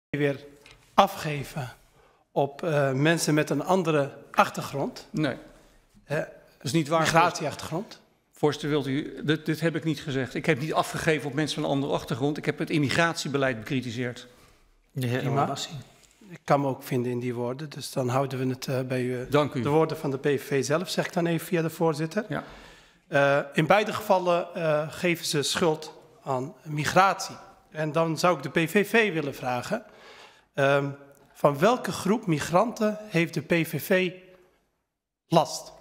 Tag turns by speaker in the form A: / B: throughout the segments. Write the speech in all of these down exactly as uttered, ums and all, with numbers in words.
A: weer afgeven op uh, mensen met een andere achtergrond?
B: Nee, uh, dat is niet waar.
A: Migratieachtergrond?
B: Voorzitter, wilt u, dit, dit heb ik niet gezegd. Ik heb niet afgegeven op mensen van een andere achtergrond. Ik heb het immigratiebeleid bekritiseerd.
A: De heer El Abbassi. Ik kan me ook vinden in die woorden, dus dan houden we het uh, bij u.
B: Dank u.
A: De woorden van de P V V zelf, zeg ik dan even via de voorzitter.
B: Ja.
A: Uh, in beide gevallen uh, geven ze schuld aan migratie. En dan zou ik de P V V willen vragen, uh, van welke groep migranten heeft de P V V last?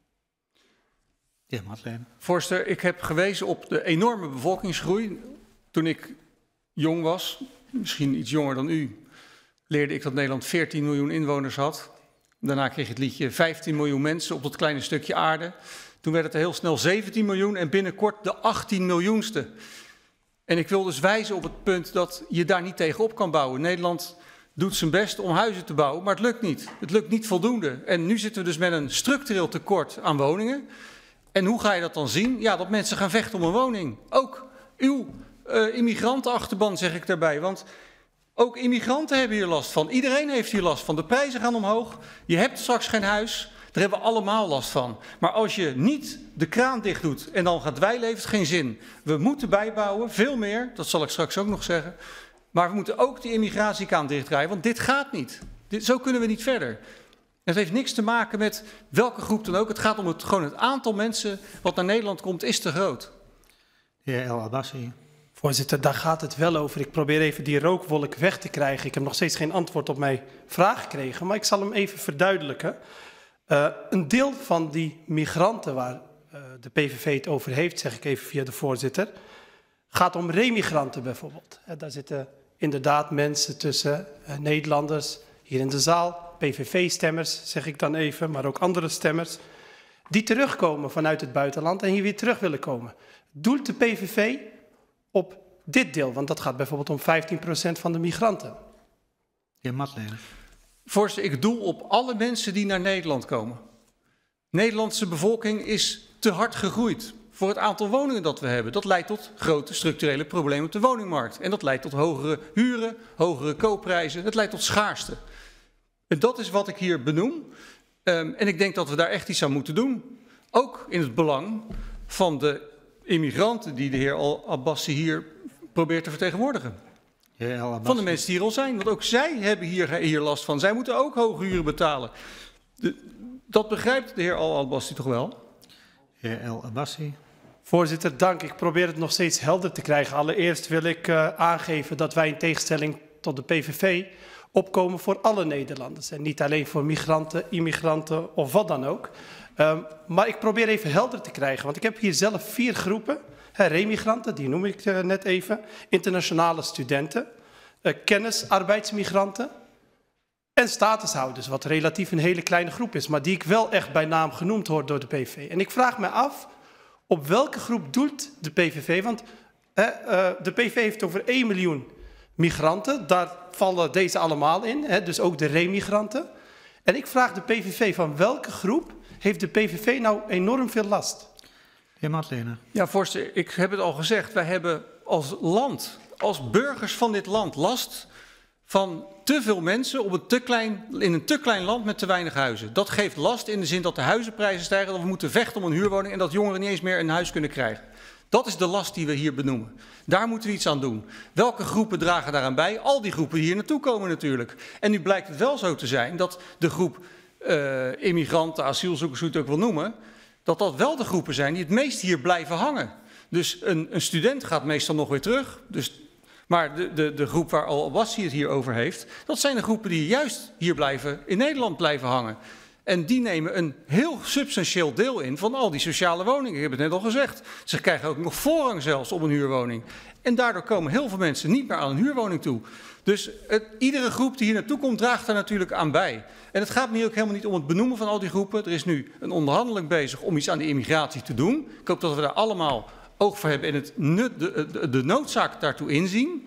C: Ja, Madeleine.
B: Voorzitter, ik heb gewezen op de enorme bevolkingsgroei. Toen ik jong was, misschien iets jonger dan u, leerde ik dat Nederland veertien miljoen inwoners had. Daarna kreeg je het liedje vijftien miljoen mensen op dat kleine stukje aarde. Toen werd het heel snel zeventien miljoen en binnenkort de achttien miljoenste. En ik wil dus wijzen op het punt dat je daar niet tegenop kan bouwen. Nederland doet zijn best om huizen te bouwen, maar het lukt niet. Het lukt niet voldoende. En nu zitten we dus met een structureel tekort aan woningen. En hoe ga je dat dan zien? Ja, dat mensen gaan vechten om een woning. Ook uw uh, immigrantenachterban, zeg ik daarbij. Want ook immigranten hebben hier last van. Iedereen heeft hier last van. De prijzen gaan omhoog. Je hebt straks geen huis. Daar hebben we allemaal last van. Maar als je niet de kraan dicht doet en dan gaat dweilen, heeft het geen zin. We moeten bijbouwen, veel meer. Dat zal ik straks ook nog zeggen. Maar we moeten ook die immigratiekraan dichtdraaien, want dit gaat niet. Dit, zo kunnen we niet verder. Het heeft niks te maken met welke groep dan ook. Het gaat om het, gewoon het aantal mensen wat naar Nederland komt is te groot.
C: De heer El Abbassi.
A: Voorzitter, daar gaat het wel over. Ik probeer even die rookwolk weg te krijgen. Ik heb nog steeds geen antwoord op mijn vraag gekregen, maar ik zal hem even verduidelijken. Uh, een deel van die migranten waar uh, de P V V het over heeft, zeg ik even via de voorzitter, gaat om remigranten bijvoorbeeld. Uh, daar zitten inderdaad mensen tussen, uh, Nederlanders, hier in de zaal, P V V-stemmers, zeg ik dan even, maar ook andere stemmers, die terugkomen vanuit het buitenland en hier weer terug willen komen. Doelt de P V V op dit deel, want dat gaat bijvoorbeeld om vijftien procent van de migranten.
C: Heer Madeleine.
B: Voorzitter, ik doel op alle mensen die naar Nederland komen. De Nederlandse bevolking is te hard gegroeid voor het aantal woningen dat we hebben. Dat leidt tot grote structurele problemen op de woningmarkt. En dat leidt tot hogere huren, hogere koopprijzen. Het leidt tot schaarste. En dat is wat ik hier benoem. Um, en ik denk dat we daar echt iets aan moeten doen. Ook in het belang van de immigranten die de heer El Abbassi hier probeert te vertegenwoordigen. Van de mensen die hier al zijn. Want ook zij hebben hier, hier last van. Zij moeten ook hoge huren betalen. De, dat begrijpt de heer El Abbassi toch wel?
C: Heer El Abbassi.
A: Voorzitter, dank. Ik probeer het nog steeds helder te krijgen. Allereerst wil ik uh, aangeven dat wij in tegenstelling tot de P V V opkomen voor alle Nederlanders. En niet alleen voor migranten, immigranten of wat dan ook. Um, maar ik probeer even helder te krijgen. Want ik heb hier zelf vier groepen. He, remigranten, die noem ik uh, net even. Internationale studenten. Uh, kennis, arbeidsmigranten. En statushouders, wat relatief een hele kleine groep is. Maar die ik wel echt bij naam genoemd hoor door de P V V. En ik vraag me af, op welke groep doelt de P V V? Want uh, uh, de P V V heeft over één miljoen migranten. Daar vallen deze allemaal in. He, dus ook de remigranten. En ik vraag de P V V, van welke groep heeft de P V V nou enorm veel last?
C: Heer Madeleine.
B: Ja, voorzitter, ik heb het al gezegd. Wij hebben als land, als burgers van dit land last van te veel mensen op een te klein, in een te klein land met te weinig huizen. Dat geeft last in de zin dat de huizenprijzen stijgen, dat we moeten vechten om een huurwoning en dat jongeren niet eens meer een huis kunnen krijgen. Dat is de last die we hier benoemen. Daar moeten we iets aan doen. Welke groepen dragen daaraan bij? Al die groepen die hier naartoe komen natuurlijk. En nu blijkt het wel zo te zijn dat de groep uh, immigranten, asielzoekers, hoe je het ook wil noemen, dat dat wel de groepen zijn die het meest hier blijven hangen. Dus een, een student gaat meestal nog weer terug. Dus, maar de, de, de groep waar El Abbassi het hier over heeft, dat zijn de groepen die juist hier blijven, in Nederland blijven hangen. En die nemen een heel substantieel deel in van al die sociale woningen. Ik heb het net al gezegd. Ze krijgen ook nog voorrang zelfs op een huurwoning. En daardoor komen heel veel mensen niet meer aan een huurwoning toe. Dus het, iedere groep die hier naartoe komt, draagt daar natuurlijk aan bij. En het gaat me ook helemaal niet om het benoemen van al die groepen. Er is nu een onderhandeling bezig om iets aan de immigratie te doen. Ik hoop dat we daar allemaal oog voor hebben en het nut, de, de, de noodzaak daartoe inzien.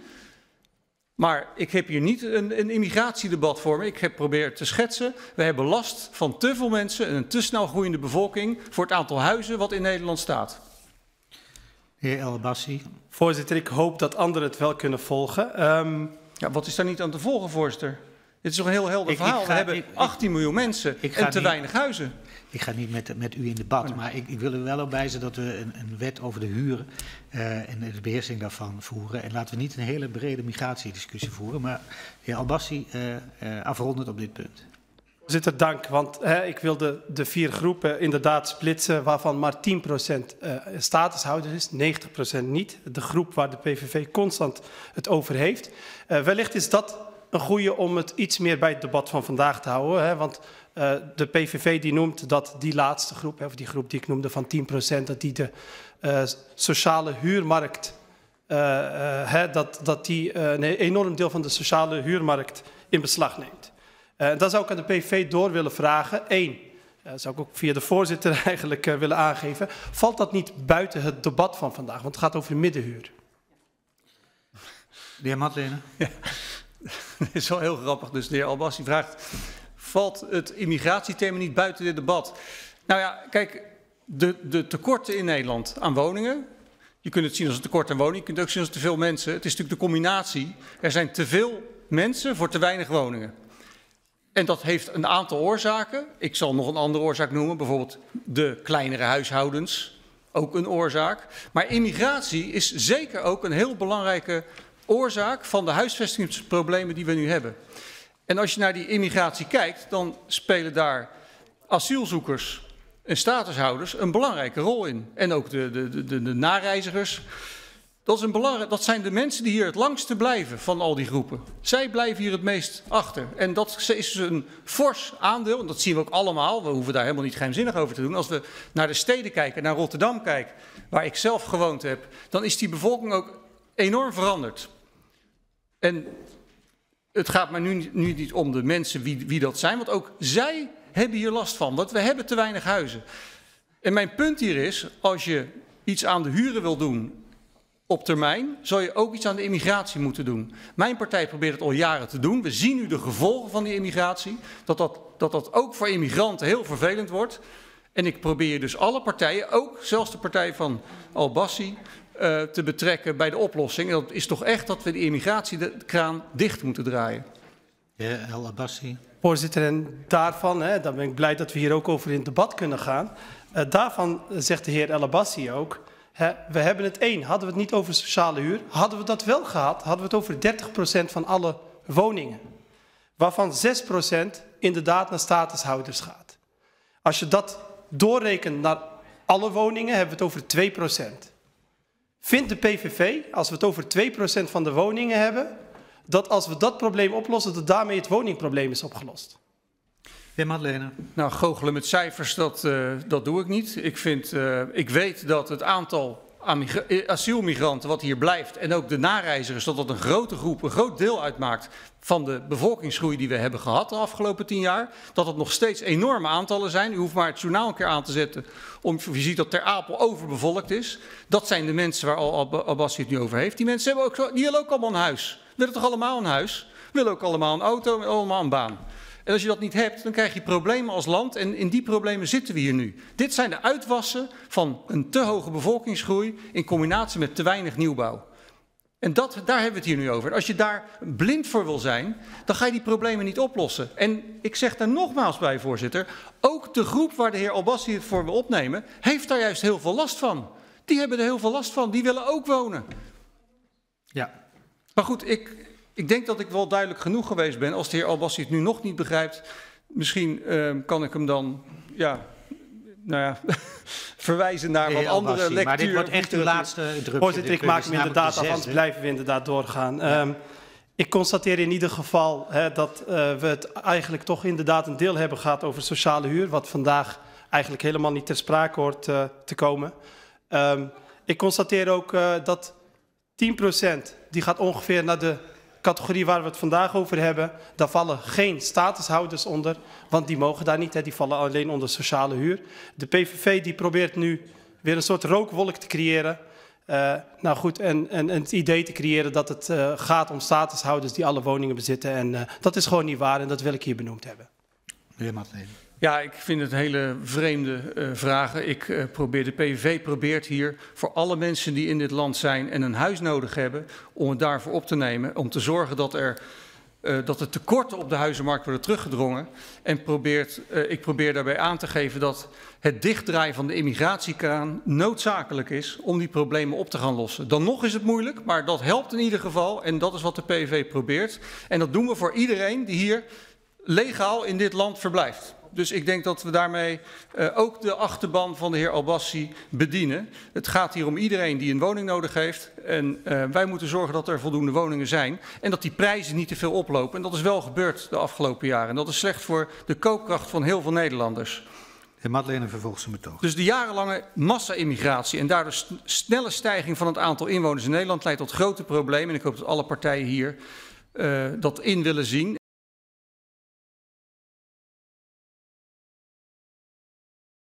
B: Maar ik heb hier niet een, een immigratiedebat voor me. Ik heb geprobeerd te schetsen. We hebben last van te veel mensen en een te snel groeiende bevolking voor het aantal huizen wat in Nederland staat.
C: Heer El Abbassi.
A: Voorzitter, ik hoop dat anderen het wel kunnen volgen. Um,
B: Ja, wat is daar niet aan te volgen, voorzitter? Dit is toch een heel helder
C: Ik- ik
B: verhaal.
C: ga-
B: We hebben
C: ik- ik-
B: achttien miljoen mensen
C: ik ga
B: en te
C: niet-
B: weinig huizen.
C: Ik ga niet met, met u in debat,
B: nee.
C: maar ik, ik wil er wel op wijzen dat we een, een wet over de huur uh, en de beheersing daarvan voeren. En laten we niet een hele brede migratiediscussie voeren, maar de heer Albassi uh, uh, afrondend op dit punt.
A: Voorzitter, dank. Want hè, ik wilde de vier groepen inderdaad splitsen, waarvan maar tien procent uh, statushouder is, negentig procent niet. De groep waar de P V V constant het over heeft. Uh, wellicht is dat een goede om het iets meer bij het debat van vandaag te houden. Hè, want uh, de P V V die noemt dat die laatste groep, hè, of die groep die ik noemde van tien procent, dat die de uh, sociale huurmarkt, uh, uh, hè, dat, dat die uh, een enorm deel van de sociale huurmarkt in beslag neemt. Uh, dan zou ik aan de P V V door willen vragen. Eén, uh, zou ik ook via de voorzitter eigenlijk uh, willen aangeven. Valt dat niet buiten het debat van vandaag? Want het gaat over middenhuur.
C: De heer Matlener.
B: Ja, dat is wel heel grappig. Dus de heer Albassi vraagt, valt het immigratiethema niet buiten dit debat? Nou ja, kijk, de, de tekorten in Nederland aan woningen. Je kunt het zien als een tekort aan woningen. Je kunt het ook zien als te veel mensen. Het is natuurlijk de combinatie. Er zijn te veel mensen voor te weinig woningen. En dat heeft een aantal oorzaken. Ik zal nog een andere oorzaak noemen. Bijvoorbeeld de kleinere huishoudens. Ook een oorzaak. Maar immigratie is zeker ook een heel belangrijke oorzaak van de huisvestingsproblemen die we nu hebben. En als je naar die immigratie kijkt, dan spelen daar asielzoekers en statushouders een belangrijke rol in. En ook de, de, de, de, de nareizigers. Dat, is een belangrijk, dat zijn de mensen die hier het langste blijven van al die groepen. Zij blijven hier het meest achter. En dat is dus een fors aandeel. En dat zien we ook allemaal. We hoeven daar helemaal niet geheimzinnig over te doen. Als we naar de steden kijken, naar Rotterdam kijken, waar ik zelf gewoond heb, dan is die bevolking ook enorm veranderd. En het gaat maar nu, nu niet om de mensen wie, wie dat zijn, want ook zij hebben hier last van. Want we hebben te weinig huizen. En mijn punt hier is, als je iets aan de huren wil doen op termijn, zou je ook iets aan de immigratie moeten doen. Mijn partij probeert het al jaren te doen. We zien nu de gevolgen van die immigratie. Dat dat, dat, dat ook voor immigranten heel vervelend wordt. En ik probeer dus alle partijen, ook zelfs de partij van Albassi, uh, te betrekken bij de oplossing. En dat is toch echt dat we de immigratiekraan dicht moeten draaien.
C: De heer El Albassi.
A: Voorzitter, en daarvan, hè, dan ben ik blij dat we hier ook over in het debat kunnen gaan. Uh, daarvan zegt de heer El Albassi ook, hè, we hebben het één, hadden we het niet over sociale huur, hadden we dat wel gehad, hadden we het over dertig procent van alle woningen. Waarvan zes procent inderdaad naar statushouders gaat. Als je dat doorrekent naar alle woningen, hebben we het over twee procent. Vindt de P V V, als we het over twee procent van de woningen hebben, dat als we dat probleem oplossen, dat daarmee het woningprobleem is opgelost?
C: De heer Matlener.
B: Nou, goochelen met cijfers, dat, uh, dat doe ik niet. Ik, vind, uh, ik weet dat het aantal asielmigranten wat hier blijft en ook de nareizigers, dat dat een grote groep, een groot deel uitmaakt van de bevolkingsgroei die we hebben gehad de afgelopen tien jaar. Dat het nog steeds enorme aantallen zijn. U hoeft maar het journaal een keer aan te zetten. Om, je ziet dat Ter Apel overbevolkt is. Dat zijn de mensen waar Al Albassi het nu over heeft. Die mensen hebben ook, die willen ook allemaal een huis. Willen toch allemaal een huis? Willen ook allemaal een auto en allemaal een baan. En als je dat niet hebt, dan krijg je problemen als land. En in die problemen zitten we hier nu. Dit zijn de uitwassen van een te hoge bevolkingsgroei in combinatie met te weinig nieuwbouw. En dat, daar hebben we het hier nu over. En als je daar blind voor wil zijn, dan ga je die problemen niet oplossen. En ik zeg daar nogmaals bij, voorzitter, ook de groep waar de heer Albassi het voor wil opnemen, heeft daar juist heel veel last van. Die hebben er heel veel last van, die willen ook wonen.
C: Ja.
B: Maar goed, ik, ik denk dat ik wel duidelijk genoeg geweest ben. Als de heer Albassi het nu nog niet begrijpt, misschien uh, kan ik hem dan, ja, nou ja, verwijzen naar wat andere lectuur.
C: Maar dit wordt echt uw laatste interruptie.
A: Voorzitter, ik maak me inderdaad af, anders blijven we inderdaad doorgaan. Ja. Um, ik constateer in ieder geval hè, dat uh, we het eigenlijk toch inderdaad een deel hebben gehad over sociale huur, wat vandaag eigenlijk helemaal niet ter sprake hoort uh, te komen. Um, ik constateer ook uh, dat tien procent die gaat ongeveer naar de categorie waar we het vandaag over hebben. Daar vallen geen statushouders onder, want die mogen daar niet. Hè, die vallen alleen onder sociale huur. De P V V die probeert nu weer een soort rookwolk te creëren. Uh, nou goed, en, en, en het idee te creëren dat het uh, gaat om statushouders die alle woningen bezitten. En uh, dat is gewoon niet waar en dat wil ik hier benoemd hebben.
C: Meneer Matlener.
B: Ja, ik vind het hele vreemde uh, vragen. Ik uh, probeer, de P V V probeert hier voor alle mensen die in dit land zijn en een huis nodig hebben, om het daarvoor op te nemen, om te zorgen dat er Uh, dat de tekorten op de huizenmarkt worden teruggedrongen. En probeert, uh, ik probeer daarbij aan te geven dat het dichtdraaien van de immigratiekraan noodzakelijk is om die problemen op te gaan lossen. Dan nog is het moeilijk, maar dat helpt in ieder geval. En dat is wat de P V V probeert. En dat doen we voor iedereen die hier legaal in dit land verblijft. Dus ik denk dat we daarmee uh, ook de achterban van de heer Albassi bedienen. Het gaat hier om iedereen die een woning nodig heeft. En uh, wij moeten zorgen dat er voldoende woningen zijn. En dat die prijzen niet te veel oplopen. En dat is wel gebeurd de afgelopen jaren. En dat is slecht voor de koopkracht van heel veel Nederlanders.
C: De Madeleine vervolgt zijn betoog.
B: Dus de jarenlange massa-immigratie en daardoor st snelle stijging van het aantal inwoners in Nederland leidt tot grote problemen. En ik hoop dat alle partijen hier uh, dat in willen zien.